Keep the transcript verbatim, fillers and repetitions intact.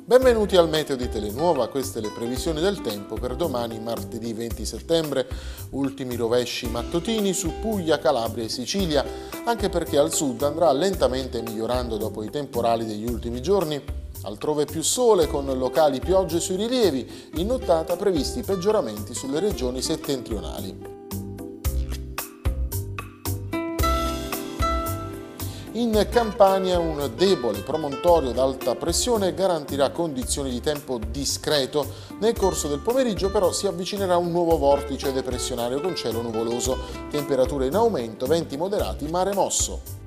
Benvenuti al Meteo di Telenuova, queste le previsioni del tempo per domani martedì venti settembre, ultimi rovesci mattutini su Puglia, Calabria e Sicilia, anche perché al sud andrà lentamente migliorando dopo i temporali degli ultimi giorni, altrove più sole con locali piogge sui rilievi, in nottata previsti peggioramenti sulle regioni settentrionali. In Campania un debole promontorio d'alta pressione garantirà condizioni di tempo discreto. Nel corso del pomeriggio però si avvicinerà un nuovo vortice depressionario con cielo nuvoloso, temperature in aumento, venti moderati, mare mosso.